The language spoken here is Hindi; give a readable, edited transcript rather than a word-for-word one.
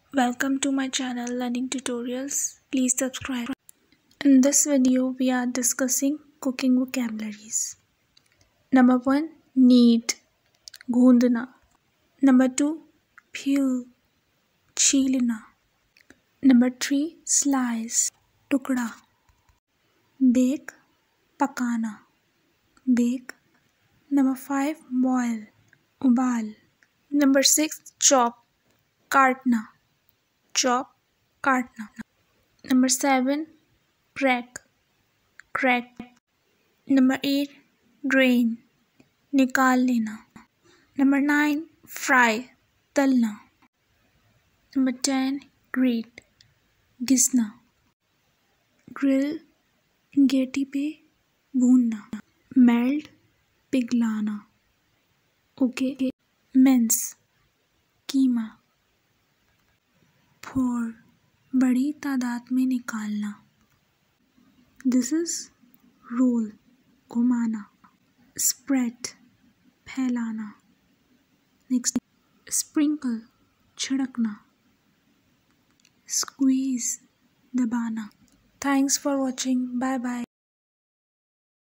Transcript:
Welcome to my channel Learning Tutorials. Please subscribe. In this video, we are discussing cooking vocabularies. Number 1, knead, गूंदना. Number 2, peel, छीलना. Number 3, slice, टुकड़ा. Bake, पकाना. Bake. Number 5, boil, उबाल. Number 6, chop, काटना. Chop, काटना. Number 7, crack, crack. Number 8, drain, निकाल लेना. Number 9, fry, तलना. Number 10, grate, घिसना. Grill, गेटी पे भूनना. Melt, पिघलाना. Okay. Mince, कीमा. Pour, बड़ी तादाद में निकालना. This is roll, घुमाना. Spread, फैलाना. Next, sprinkle, छिड़कना. Squeeze, दबाना. Thanks for watching. Bye bye.